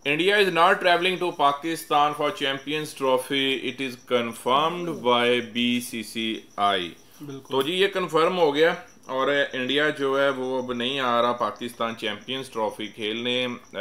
India is not traveling to Pakistan for Champions Trophy. It is confirmed by BCCI. तो जी ये confirm हो गया और इंडिया जो है वो अब नहीं आ रहा पाकिस्तान चैंपियंस ट्रॉफी खेलने।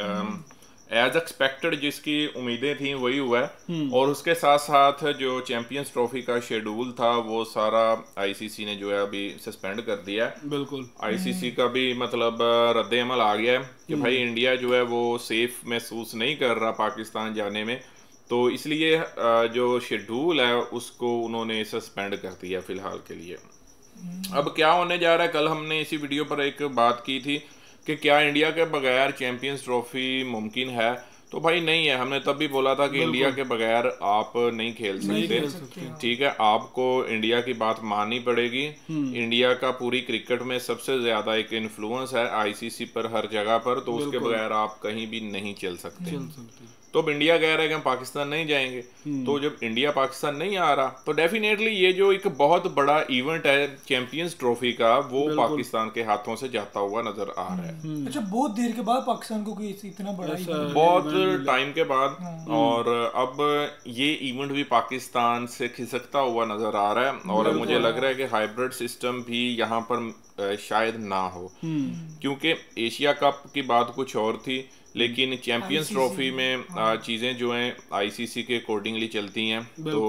एज एक्सपेक्टेड जिसकी उम्मीदें थी वही हुआ है और उसके साथ साथ जो चैंपियंस ट्रॉफी का शेड्यूल था वो सारा आईसीसी ने जो है अभी सस्पेंड कर दिया है। बिल्कुल आईसीसी का भी मतलब रद्द अमल आ गया है कि भाई इंडिया जो है वो सेफ महसूस नहीं कर रहा पाकिस्तान जाने में, तो इसलिए जो शेड्यूल है उसको उन्होंने सस्पेंड कर दिया फिलहाल के लिए। अब क्या होने जा रहा है, कल हमने इसी वीडियो पर एक बात की थी कि क्या इंडिया के बगैर चैंपियंस ट्रॉफी मुमकिन है, तो भाई नहीं है। हमने तब भी बोला था कि इंडिया के बगैर आप नहीं खेल सकते, ठीक है, आपको इंडिया की बात माननी पड़ेगी। इंडिया का पूरी क्रिकेट में सबसे ज्यादा एक इन्फ्लुएंस है आईसीसी पर हर जगह पर, तो उसके बगैर आप कहीं भी नहीं चल सकते। तो अब इंडिया कह रहा है कि हम पाकिस्तान नहीं जाएंगे, तो जब इंडिया पाकिस्तान नहीं आ रहा तो डेफिनेटली ये जो एक बहुत बड़ा इवेंट है चैंपियंस ट्रॉफी का वो पाकिस्तान के हाथों से जाता हुआ नजर आ रहा है। अच्छा, बहुत देर के बाद पाकिस्तान को कोई इतना बड़ा बहुत टाइम के बाद, और अब ये इवेंट भी पाकिस्तान से खिसकता हुआ नजर आ रहा है और मुझे लग रहा है कि हाइब्रिड सिस्टम भी यहाँ पर शायद ना हो, क्योंकि एशिया कप की बात कुछ और थी लेकिन चैंपियंस ट्रॉफी में चीज़ें जो हैं आईसीसी के अकॉर्डिंगली चलती हैं।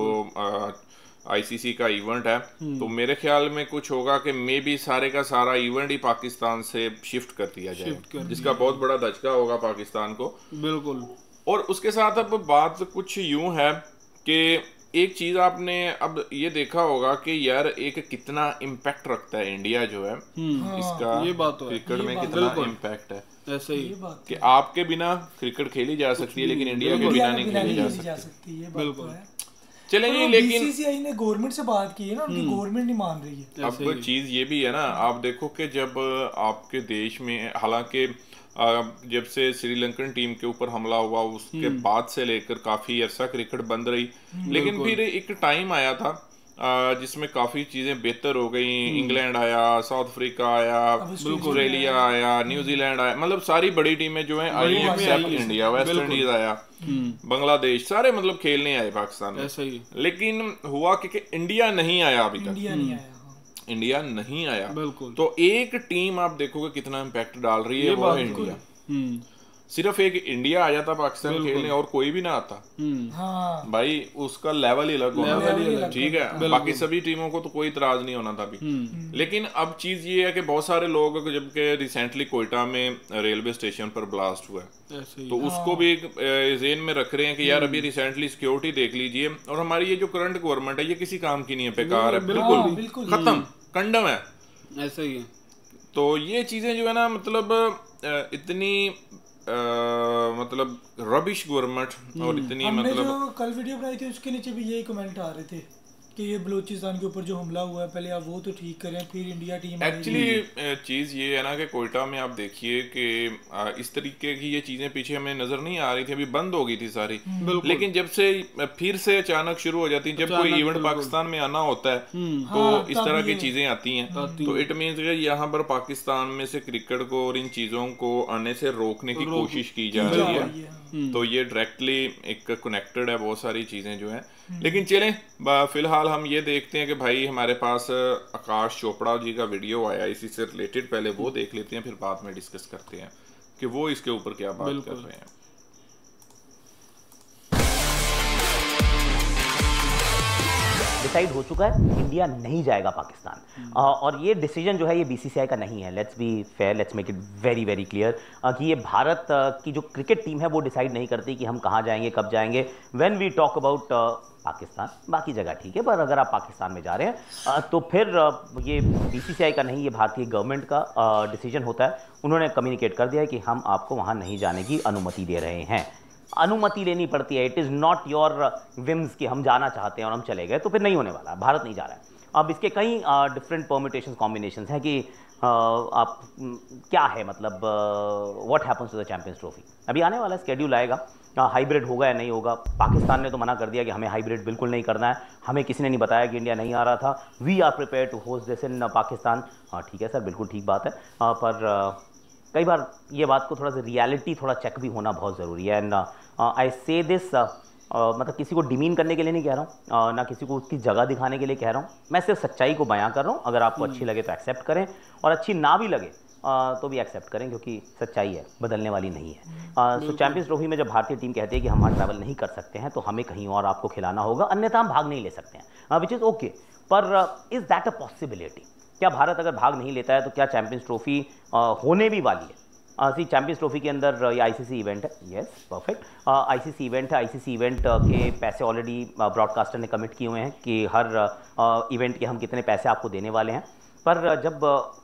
तो आईसीसी का इवेंट है तो मेरे ख्याल में कुछ होगा कि मे बी सारे का सारा इवेंट ही पाकिस्तान से शिफ्ट कर दिया जाए, जिसका बहुत बड़ा धचका होगा पाकिस्तान को। बिल्कुल। और उसके साथ अब बात कुछ यूं है कि एक चीज आपने अब ये देखा होगा कि यार एक कितना इम्पैक्ट रखता है इंडिया जो है इसका, ये बात क्रिकेट में कितना इम्पैक्ट है। ऐसे ही कि आपके बिना क्रिकेट खेली जा सकती है लेकिन इंडिया के बिना नहीं खेली जा सकती। बिल्कुल। चले जी, लेकिन बीसीसीआई ने गवर्नमेंट से बात की है ना, उनकी गवर्नमेंट नहीं मान रही है। अब चीज ये भी है ना, आप देखो कि जब आपके देश में, हालांकि जब से श्रीलंकन टीम के ऊपर हमला हुआ उसके बाद से लेकर काफी अर्सा क्रिकेट बंद रही, लेकिन फिर एक टाइम आया था जिसमें काफी चीजें बेहतर हो गई। इंग्लैंड आया, साउथ अफ्रीका आया, ऑस्ट्रेलिया आया, न्यूजीलैंड आया, मतलब सारी बड़ी टीमें जो हैं I accept India, West Indies आया, बांग्लादेश, सारे मतलब खेलने आए पाकिस्तान में। ऐसा ही लेकिन हुआ कि इंडिया नहीं आया अभी तक, इंडिया नहीं आया। बिल्कुल। तो एक टीम आप देखोगे कितना इम्पैक्ट डाल रही है, वो है इंडिया। सिर्फ एक इंडिया आ जाता पाकिस्तान खेलने और कोई भी ना आता, हाँ। भाई उसका लेवल ही अलग होना, ठीक है, बाकी सभी टीमों को तो कोई इतराज नहीं होना था अभी। लेकिन अब चीज ये है कि बहुत सारे लोग, जबकि रिसेंटली कोयटा में रेलवे स्टेशन पर ब्लास्ट हुआ है तो उसको भी जेन में रख रहे हैं कि यार अभी रिसेंटली सिक्योरिटी देख लीजिए और हमारी ये जो करंट गवर्नमेंट है ये किसी काम की नहीं है, बेकार है, बिल्कुल खत्म, कंडम है, ऐसा ही है। तो ये चीजें जो है ना, मतलब इतनी मतलब रबिश गवर्नमेंट और इतनी हमने मतलब जो कल वीडियो बनाई थी उसके नीचे भी यही कमेंट आ रहे थे कि ये बलूचिस्तान के ऊपर जो हमला हुआ है पहले आप वो तो ठीक करें फिर इंडिया टीम। एक्चुअली चीज़ ये है ना कि कोयटा में आप देखिए कि इस तरीके की ये चीज़ें पीछे हमें नज़र नहीं आ रही थी, अभी बंद हो गई थी सारी, लेकिन जब से फिर से अचानक शुरू हो जाती है, जब कोई इवेंट पाकिस्तान में आना होता है तो इस तरह की चीज़ें आती हैं, तो इट मीन्स कि यहाँ पर पाकिस्तान में से क्रिकेट को और इन चीज़ों को आने से रोकने की कोशिश की जा रही है। तो ये डायरेक्टली एक कनेक्टेड है बहुत सारी चीज़ें जो हैं। लेकिन चलें फिलहाल हम ये देखते हैं कि भाई हमारे पास आकाश चोपड़ा जी का वीडियो आया इसी से रिलेटेड, पहले वो देख लेते हैं फिर बाद में डिस्कस करते हैं कि वो इसके ऊपर क्या बात कर रहे हैं। डिसाइड हो चुका है, इंडिया नहीं जाएगा पाकिस्तान, और ये डिसीजन जो है ये बीसीसीआई का नहीं है। Let's be fair, let's make it very very clear कि ये भारत की जो क्रिकेट टीम है वो डिसाइड नहीं करती कि हम कहाँ जाएंगे, कब जाएंगे। When we talk about Pakistan, बाकी जगह ठीक है, पर अगर आप पाकिस्तान में जा रहे हैं तो फिर ये बीसीसीआई का नहीं, ये भारतीय गवर्नमेंट का डिसीजन होता है। उन्होंने कम्युनिकेट कर दिया है कि हम आपको वहाँ नहीं जाने की अनुमति दे रहे हैं। अनुमति लेनी पड़ती है, it is not your whims कि हम जाना चाहते हैं और हम चले गए, तो फिर नहीं होने वाला, भारत नहीं जा रहा है। अब इसके कई डिफरेंट परम्यूटेशंस कॉम्बिनेशंस हैं कि आप क्या है, मतलब what happens to the champions trophy. अभी आने वाला स्केड्यूल आएगा, हाइब्रिड होगा या नहीं होगा। पाकिस्तान ने तो मना कर दिया कि हमें हाइब्रिड बिल्कुल नहीं करना है, हमें किसी ने नहीं बताया कि इंडिया नहीं आ रहा था। We are prepare to host this in Pakistan. हाँ ठीक है सर, बिल्कुल ठीक बात है, पर कई बार ये बात को थोड़ा सा रियलिटी थोड़ा चेक भी होना बहुत ज़रूरी है। एंड आई से दिस मतलब किसी को डिमीन करने के लिए नहीं कह रहा हूँ, ना किसी को उसकी जगह दिखाने के लिए कह रहा हूँ, मैं सिर्फ सच्चाई को बयां कर रहा हूँ। अगर आपको अच्छी लगे तो एक्सेप्ट करें, और अच्छी ना भी लगे तो भी एक्सेप्ट करें, क्योंकि सच्चाई है, बदलने वाली नहीं है। सो चैंपियंस ट्रॉफी में जब भारतीय टीम कहती है कि हम वहाँ ट्रैवल नहीं कर सकते हैं तो हमें कहीं और आपको खिलाना होगा, अन्यथा हम भाग नहीं ले सकते हैं, विच इज़ ओके। पर इज़ दैट अ पॉसिबिलिटी? क्या भारत अगर भाग नहीं लेता है तो क्या चैंपियंस ट्रॉफी होने भी वाली है? सी चैंपियंस ट्रॉफी के अंदर ये आईसीसी इवेंट है, यस परफेक्ट, आईसीसी इवेंट है। आईसीसी इवेंट के पैसे ऑलरेडी ब्रॉडकास्टर ने कमिट किए हुए हैं कि हर इवेंट के हम कितने पैसे आपको देने वाले हैं। पर जब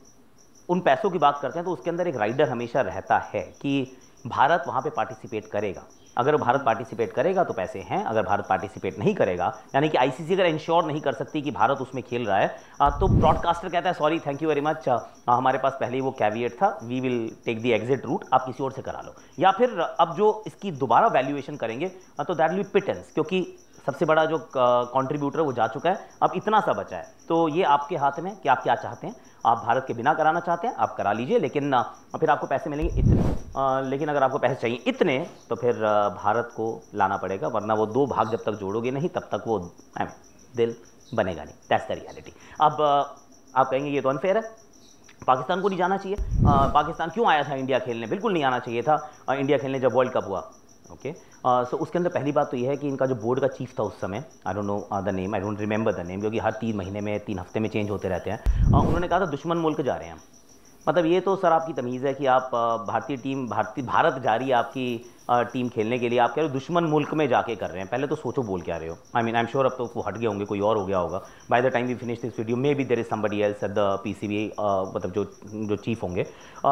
उन पैसों की बात करते हैं तो उसके अंदर एक राइडर हमेशा रहता है कि भारत वहाँ पे पार्टिसिपेट करेगा। अगर भारत पार्टिसिपेट करेगा तो पैसे हैं, अगर भारत पार्टिसिपेट नहीं करेगा, यानी कि आईसीसी अगर इंश्योर नहीं कर सकती कि भारत उसमें खेल रहा है, तो ब्रॉडकास्टर कहता है sorry thank you very much, हमारे पास पहले ही वो कैविएट था, we will take the exit route, आप किसी और से करा लो। या फिर अब जो इसकी दोबारा वैल्यूएशन करेंगे तो दैट विल बी पिटेंस, क्योंकि सबसे बड़ा जो कंट्रीब्यूटर वो जा चुका है, अब इतना सा बचा है। तो ये आपके हाथ में कि आप क्या चाहते हैं। आप भारत के बिना कराना चाहते हैं, आप करा लीजिए, लेकिन फिर आपको पैसे मिलेंगे इतने। लेकिन अगर आपको पैसे चाहिए इतने तो फिर भारत को लाना पड़ेगा, वरना वो दो भाग जब तक जोड़ोगे नहीं तब तक वो दिल बनेगा नहीं। That's the reality. अब आप कहेंगे ये तो अनफेयर है, पाकिस्तान को नहीं जाना चाहिए। पाकिस्तान क्यों आया था इंडिया खेलने? बिल्कुल नहीं आना चाहिए था इंडिया खेलने जब वर्ल्ड कप हुआ। ओके, सो उसके अंदर पहली बात तो ये है कि इनका जो बोर्ड का चीफ था उस समय, I don't know the name, I don't remember the name, क्योंकि हर 3 महीने में 3 हफ्ते में चेंज होते रहते हैं। उन्होंने कहा था दुश्मन मुल्क जा रहे हैं। मतलब ये तो सर आपकी तमीज़ है कि आप भारतीय टीम भारत जा रही है आपकी टीम खेलने के लिए, आप कह रहे हो दुश्मन मुल्क में जाके कर रहे हैं। पहले तो सोचो बोल क्या रहे हो। I mean I am sure अब तो वो हट गए होंगे, कोई और हो गया होगा। By the time we finish this video may be there is somebody else at the PCB, मतलब जो चीफ होंगे।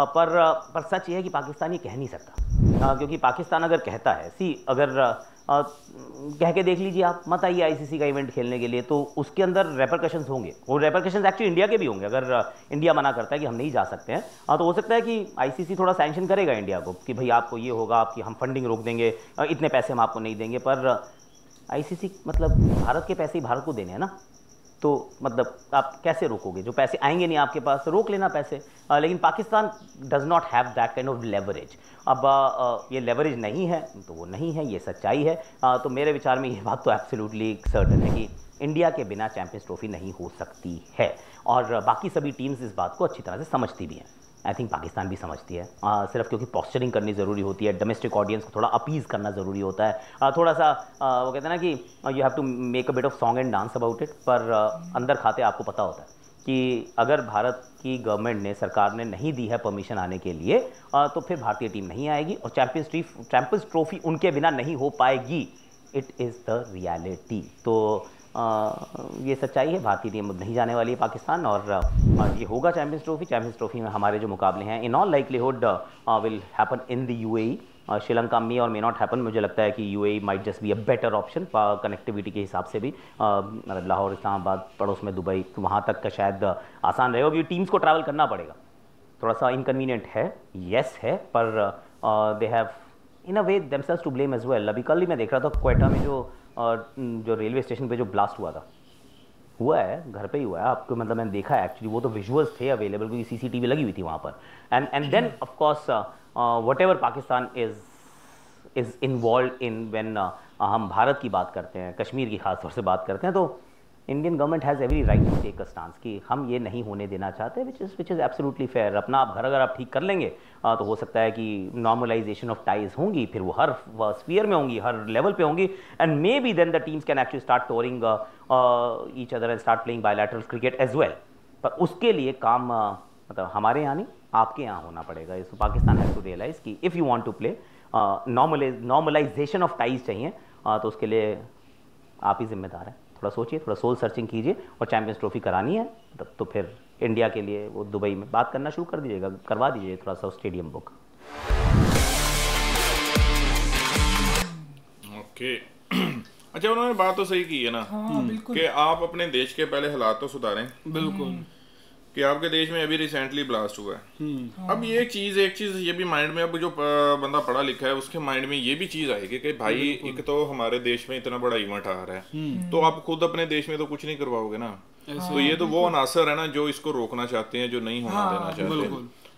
पर सच ये है कि पाकिस्तान ये कह नहीं सकता, क्योंकि पाकिस्तान अगर कहता है, सी अगर कह के देख लीजिए आप, मत आइए आईसीसी का इवेंट खेलने के लिए, तो उसके अंदर रेपरकशंस होंगे। वो रेपरकशंस एक्चुअली इंडिया के भी होंगे। अगर इंडिया मना करता है कि हम नहीं जा सकते हैं, तो हो सकता है कि आईसीसी थोड़ा सैंक्शन करेगा इंडिया को कि भाई आपको ये होगा, आपकी हम फंडिंग रोक देंगे, इतने पैसे हम आपको नहीं देंगे। पर आईसीसी मतलब भारत के पैसे ही भारत को देने हैं ना, तो मतलब आप कैसे रोकोगे? जो पैसे आएंगे नहीं आपके पास, रोक लेना पैसे। लेकिन Pakistan does not have that kind of leverage. अब ये लेवरेज नहीं है तो वो नहीं है, ये सच्चाई है। तो मेरे विचार में ये बात तो एब्सोल्युटली सर्टन है कि इंडिया के बिना चैंपियंस ट्रॉफी नहीं हो सकती है, और बाकी सभी टीम्स इस बात को अच्छी तरह से समझती भी हैं। आई थिंक पाकिस्तान भी समझती है, सिर्फ क्योंकि पोस्चरिंग करनी ज़रूरी होती है, डोमेस्टिक ऑडियंस को थोड़ा अपीज़ करना ज़रूरी होता है, थोड़ा सा वो कहते हैं ना कि you have to make a bit of song and dance about it. पर अंदर खाते आपको पता होता है कि अगर भारत की गवर्नमेंट ने, सरकार ने नहीं दी है परमिशन आने के लिए, तो फिर भारतीय टीम नहीं आएगी और चैंपियंस ट्रॉफी उनके बिना नहीं हो पाएगी। It is the reality. तो ये सच्चाई है, भारतीय टीम नहीं जाने वाली है पाकिस्तान, और ये होगा चैंपियंस ट्रॉफी में हमारे जो मुकाबले हैं in all likelihood will happen in the UAE. Sri Lanka may और मे नॉट हैपन। मुझे लगता है कि UAE might just be a better option connectivity के हिसाब से भी। मतलब लाहौर, इस्लामाबाद, पड़ोस में दुबई, तो वहाँ तक का शायद आसान रहेगा, क्योंकि टीम्स को ट्रैवल करना पड़ेगा। थोड़ा सा इनकन्वीनियंट है, येस है, पर they have in a way themselves to blame as well. अभी कल ही मैं देख रहा था क्वेटा में जो रेलवे स्टेशन पे जो ब्लास्ट हुआ है, घर पे ही हुआ है। आपको मतलब मैंने देखा है एक्चुअली, वो तो विजुअल्स थे अवेलेबल क्योंकि सीसीटीवी लगी हुई थी वहाँ पर। And then of course whatever Pakistan is involve in when हम भारत की बात करते हैं, कश्मीर की खास तौर से बात करते हैं, तो Indian government has every right to take a stance कि हम ये नहीं होने देना चाहते, विच इज़ एब्सोल्युटली फेयर। अपना आप घर अगर आप ठीक कर लेंगे तो हो सकता है कि नॉर्मलाइजेशन ऑफ टाइज होंगी, फिर वो हर स्फीयर में होंगी, हर लेवल पे होंगी, and maybe then the teams can actually start touring each other and start playing bilateral cricket as well. पर उसके लिए काम मतलब हमारे यहाँ नहीं, आपके यहाँ होना पड़ेगा। इसको पाकिस्तान हैज़ टू रियलाइज़ कि if you want to play normalisation of ties चाहिए, तो उसके लिए आप ही जिम्मेदार हैं। थोड़ा सोचिए, थोड़ा सोल सर्चिंग कीजिए, और चैंपियंस ट्रॉफी करानी है तो फिर इंडिया के लिए वो दुबई में बात करना शुरू कर दीजिएगा, करवा दीजिए थोड़ा सा स्टेडियम बुक। ओके अच्छा, उन्होंने बात तो सही की है ना, कि आप अपने देश के पहले हालात तो सुधारें। बिल्कुल, कि आपके देश में अभी रिसेंटली ब्लास्ट हुआ है। अब ये एक चीज़ ये भी माइंड में, अब जो बंदा पढ़ा लिखा है उसके माइंड में ये भी चीज़ आएगी कि भाई एक तो हमारे देश में इतना बड़ा इवेंट आ रहा है, तो आप खुद अपने देश में तो कुछ नहीं करवाओगे ना। तो ये तो वो अनासर है ना जो इसको रोकना चाहते हैं, जो नहीं होना देना चाहते हैं।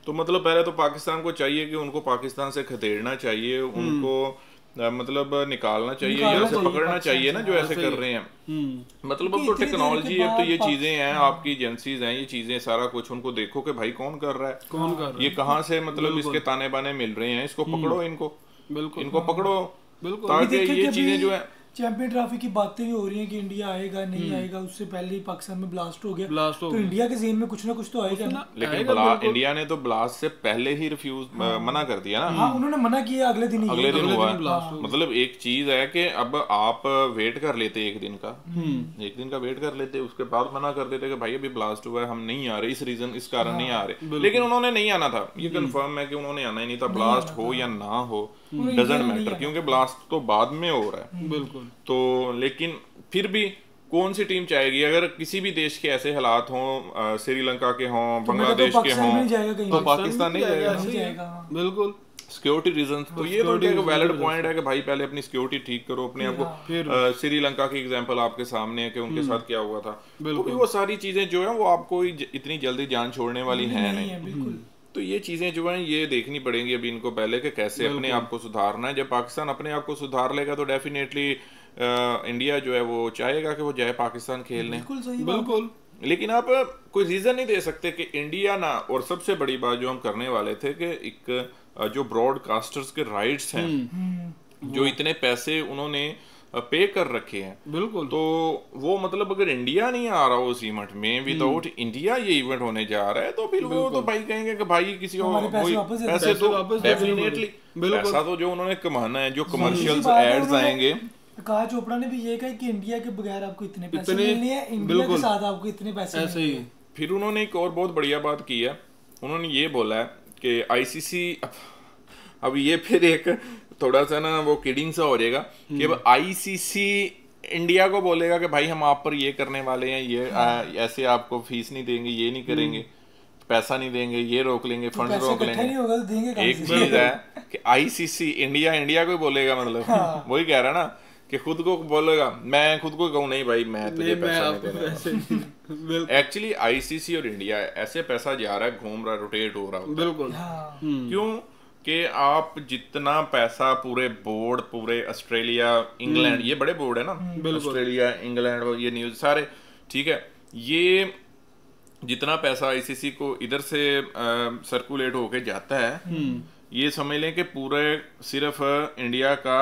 तो मतलब पहले तो पाकिस्तान को चाहिए कि उनको पाकिस्तान से खदेड़ना चाहिए, उनको मतलब निकालना चाहिए या उसे पकड़ना चाहिए ना, जो ऐसे कर रहे हैं। मतलब अब तो टेक्नोलॉजी, अब तो ये चीजें हैं, आपकी एजेंसीज हैं, ये चीजें सारा कुछ उनको देखो कि भाई कौन कर रहा है, कौन कर रहा है, ये कहाँ से मतलब इसके ताने बाने मिल रहे हैं, इसको पकड़ो, इनको बिल्कुल इनको पकड़ो, बिल्कुल। ताकि ये चीजें जो है चैंपियन ट्रॉफी की बातें भी हो रही हैं कि इंडिया आएगा नहीं आएगा, उससे पहले ही पाकिस्तान में ब्लास्ट हो गया, तो इंडिया के ज़हन में कुछ ना कुछ तो आएगा ना। लेकिन इंडिया ने तो ब्लास्ट से पहले ही रिफ्यूज मना कर दिया ना। हाँ, उन्होंने मना किया, अगले दिन हुआ। मतलब एक चीज है कि अब आप वेट कर लेते एक दिन का वेट कर लेते, उसके बाद मना कर देते कि भाई अभी ब्लास्ट हुआ है, हम नहीं आ रहे, इस रीजन इस कारण नहीं आ रहे। लेकिन उन्होंने नहीं आना था, ये कंफर्म है कि उन्होंने आना ही नहीं था, ब्लास्ट हो या ना हो डजंट मैटर, क्योंकि ब्लास्ट तो बाद में हो रहा है। बिल्कुल। तो लेकिन फिर भी कौन सी टीम चाहेगी, अगर किसी भी देश के ऐसे हालात हों, श्रीलंका के हों, बांग्लादेश के हों, तो पाकिस्तान नहीं जाएगा। बिल्कुल, सिक्योरिटी रीजंस। तो ये तो एक वैलिड पॉइंट है कि भाई पहले अपनी सिक्योरिटी ठीक करो अपने आप को। फिर श्रीलंका की एग्जांपल आपके सामने है कि उनके साथ क्या हुआ था, तो वो सारी चीजें जो है वो आपको इतनी जल्दी जान छोड़ने वाली है नहीं। तो ये चीजें जो हैं ये देखनी पड़ेंगी अभी इनको पहले कि कैसे अपने आप को सुधारना है। जब पाकिस्तान अपने आप को सुधार लेगा तो डेफिनेटली इंडिया जो है वो चाहेगा कि वो जाए पाकिस्तान खेलने। बिल्कुल। लेकिन आप कोई रीजन नहीं दे सकते कि इंडिया ना, और सबसे बड़ी बात जो हम करने वाले थे कि एक जो ब्रॉडकास्टर्स के राइट्स हैं, जो इतने पैसे उन्होंने पे कर रखे हैं, बिल्कुल, तो वो मतलब अगर इंडिया नहीं आ रहा उस इवेंट में, विदाउट इंडिया ये इवेंट होने जा रहा है, तो फिर वो तो भाई कहेंगे कि भाई किसी और पैसे तो डेफिनेटली पैसा तो जो उन्होंने कमाना है, जो कमर्शियल्स एड्स आएंगे। आकाश चोपड़ा ने भी ये कहा कि इंडिया के बगैर आपको इतने पैसे मिलने हैं, इंडिया के साथ आपको इतने पैसे ऐसे ही। फिर उन्होंने एक और बहुत बढ़िया बात की है, उन्होंने ये बोला है कि आईसीसी, अब ये फिर एक थोड़ा सा ना वो किडिंग सा हो जाएगा कि अब आईसीसी इंडिया को बोलेगा कि भाई हम आप पर ये करने वाले हैं, ये ऐसे आपको फीस नहीं देंगे, ये नहीं करेंगे, पैसा नहीं देंगे, ये रोक लेंगे, फंड रोक लेंगे। एक चीज है कि आईसीसी इंडिया को बोलेगा, मतलब वही कह रहा है ना कि खुद को बोलेगा, मैं खुद को कहूँ नहीं भाई मैं तुझे पैसा नहीं देना। एक्चुअली आईसीसी और इंडिया ऐसे पैसा जा रहा है, घूम रहा है, रोटेट हो रहा है। बिल्कुल। क्यों कि आप जितना पैसा पूरे बोर्ड, पूरे ऑस्ट्रेलिया, इंग्लैंड, ये बड़े बोर्ड है ना, ऑस्ट्रेलिया, इंग्लैंड, ये न्यूज सारे ठीक है, ये जितना पैसा आईसीसी को इधर से सर्कुलेट होके जाता है, ये समझ लें कि पूरे सिर्फ इंडिया का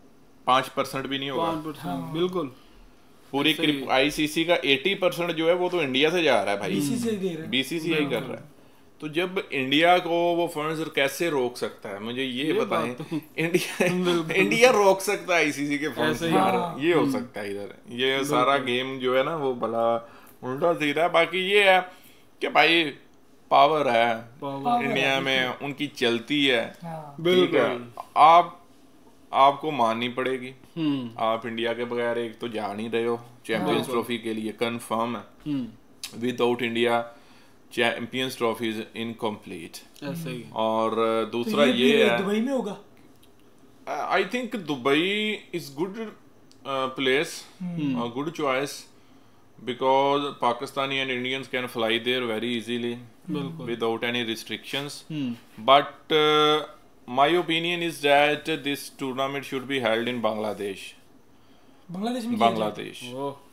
5% भी नहीं होगा। बिल्कुल। पूरी आईसीसी का 80% जो है वो तो इंडिया से जा रहा है भाई, बीसीसीआई कर रहा है। तो जब इंडिया को वो फंड्स कैसे रोक सकता है, मुझे ये बताएं। इंडिया रोक सकता है आईसीसी के फंड्स यार, ये हो सकता है इधर, ये सारा गेम जो है ना वो बड़ा उल्टा सीधा। बाकी ये है कि भाई पावर है इंडिया में, उनकी चलती है, बिल्कुल, आपको माननी पड़ेगी। आप इंडिया के बगैर एक तो जा नहीं रहे हो चैंपियंस ट्रॉफी के लिए, कंफर्म है, without India Champions Trophy is incomplete. और दूसरा ये है दुबई में होगा, I think Dubai is good place, good choice, because Pakistani and Indians can fly there very easily without any restrictions. But my opinion is that this tournament should be held in Bangladesh. Bangladesh.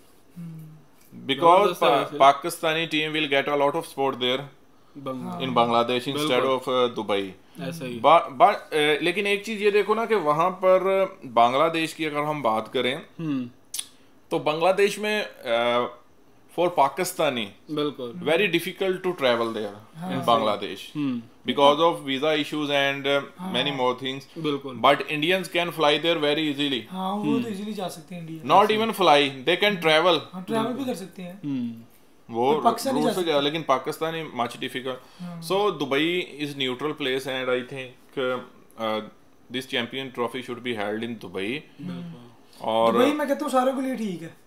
Because Pakistani team will get a lot of sport there in Bangladesh instead of Dubai. ऐसा ही। But लेकिन एक चीज ये देखो ना कि वहां पर बांग्लादेश की अगर हम बात करें तो बांग्लादेश में फॉर पाकिस्तानी बिल्कुल very difficult to travel there in Bangladesh because of visa issues and many more things. बिल्कुल। But Indians can fly there very easily. हाँ, वो तो इजीली जा सकते हैं India. Not even fly, they can travel. Travel भी कर सकते हैं वो रूट से जा, लेकिन Pakistani much difficult. So Dubai is neutral place and I think this champion trophy should be held in Dubai. और दुबई मैं कहता हूँ सारों के लिए ठीक है।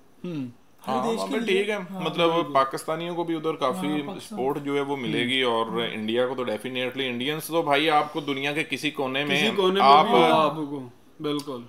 ठीक है, मतलब पाकिस्तानियों को भी उधर काफी सपोर्ट जो है वो मिलेगी, और इंडिया को तो डेफिनेटली, इंडियंस तो भाई आपको दुनिया के किसी कोने में आप बिल्कुल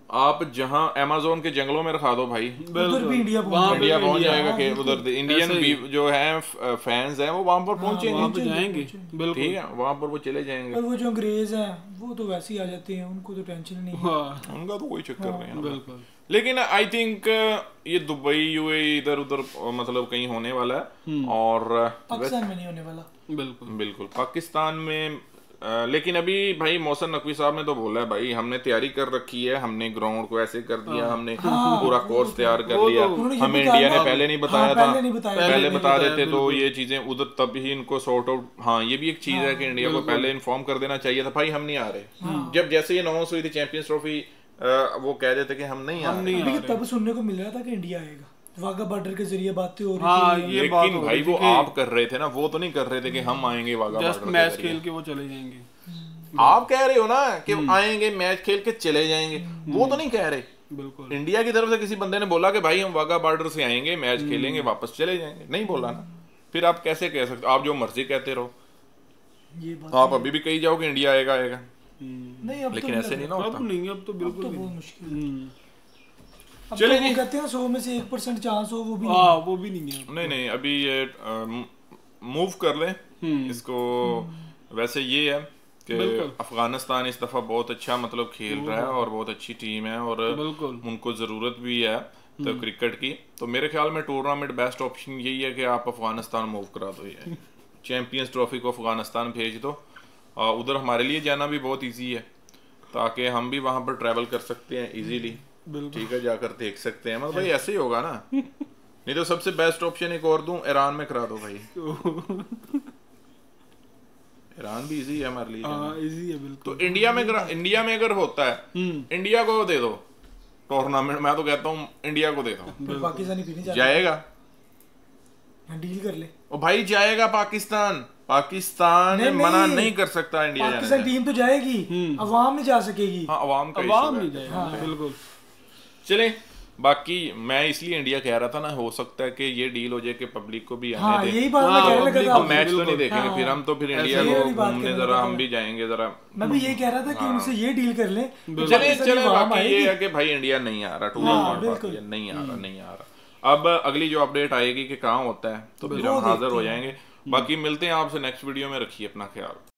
आप जहां अमेज़न के जंगलों में रखा दो भाई, उधर भी इंडिया पहुंच जाएगा कि उधर इंडियन भी जो है फैंस हैं वो वहां पर पहुंचेंगे, जाएंगे, बिल्कुल ठीक है, वहां पर वो चले जाएंगे। और वो जो अंग्रेज हैं वो तो वैसे ही आ जाते हैं, उनको तो टेंशन नहीं है, उनका तो कोई चक्कर नहीं है। बिल्कुल। लेकिन आई थिंक ये दुबई यूएई इधर उधर मतलब कहीं होने वाला है, और पाकिस्तान में नहीं होने वाला। बिल्कुल पाकिस्तान में लेकिन अभी भाई मोहसिन नकवी साहब ने तो बोला है भाई हमने तैयारी कर रखी है, हमने ग्राउंड को ऐसे कर दिया, हमने पूरा कोर्स तैयार कर लिया, हमें इंडिया ने पहले नहीं बताया था, पहले बता देते तो ये चीजें उधर तब ही इनको सॉर्ट आउट। हाँ ये भी एक चीज है कि इंडिया को पहले इन्फॉर्म कर देना चाहिए था, भाई हम नहीं आ रहे। जब जैसे ये अनाउंस हुई थी चैंपियंस ट्रॉफी, वो कह देते कि हम नहीं आ रहे। तब सुनने को मिल रहा था कि इंडिया आएगा, वाघा बॉर्डर के जरिए बातें हो रही थी। लेकिन भाई वो आप कर रहे थे ना, वो तो नहीं कर रहे थे कि हम आएंगे वाघा बॉर्डर, मैच खेल के वो चले जाएंगे। आप कह रहे हो ना कि आएंगे मैच खेल के चले जाएंगे, वो तो नहीं कह रहे। बिल्कुल इंडिया की तरफ से किसी बंदे ने बोला कि भाई हम वाघा बॉर्डर से आएंगे, मैच खेलेंगे, वापस चले जाएंगे, नहीं बोला ना। फिर आप कैसे कह सकते, आप जो मर्जी कहते रहो, ये बात आप अभी भी कही जाओ कि इंडिया आएगा नहीं, अब लेकिन ऐसे नहीं ना होता। नहीं, अब तो बिल्कुल बहुत मुश्किल। चले जी, कहते हैं 100 में से 1% चांस हो, वो भी नहीं है। नहीं अभी ये मूव कर ले इसको। वैसे ये है कि अफगानिस्तान इस दफा बहुत अच्छा मतलब खेल रहा है और बहुत अच्छी टीम है, और उनको जरूरत भी है तो क्रिकेट की। तो मेरे ख्याल में टूर्नामेंट बेस्ट ऑप्शन यही है कि आप अफगानिस्तान मूव करा दो, ये चैंपियंस ट्रॉफी को अफगानिस्तान भेज दो। उधर हमारे लिए जाना भी बहुत इजी है, ताकि हम भी वहां पर ट्रैवल कर सकते हैं इजीली, ठीक है, जाकर देख सकते हैं। मतलब भाई ऐसे ही होगा ना। नहीं तो सबसे बेस्ट ऑप्शन एक और दूं, ईरान में करा दो भाई। ईरान भी इजी है हमारे लिए, इजी है बिल्कुल। तो इंडिया में अगर होता है, इंडिया को दे दो टूर्नामेंट, मैं तो कहता हूँ इंडिया को दे दो। पाकिस्तान जाएगा, डील कर ले। ओ भाई जाएगा पाकिस्तान मना नहीं कर सकता इंडिया जाने। पाकिस्तान टीम तो जाएगी, अवाम नहीं जा सकेगी। हाँ अवाम नहीं जाएगा, बिल्कुल। चले, बाकी मैं इसलिए इंडिया कह रहा था ना, हो सकता है कि ये डील हो जाए कि पब्लिक को भी आने दे। यही बात मैं कहने लगा था। हम मैच तो नहीं देखेंगे, फिर हम तो फिर इंडिया को घूमने जरा हम भी जाएंगे जरा। मैं भी यही कह रहा था कि उनसे ये डील कर लें। चले बाकी ये है कि भाई इंडिया नहीं आ रहा टूर्नामेंट, नहीं आ रहा। अब अगली जो अपडेट आएगी कि कहाँ होता है तो फिर हम हाजिर हो जाएंगे। बाकी मिलते हैं आपसे नेक्स्ट वीडियो में, रखिए अपना ख्याल।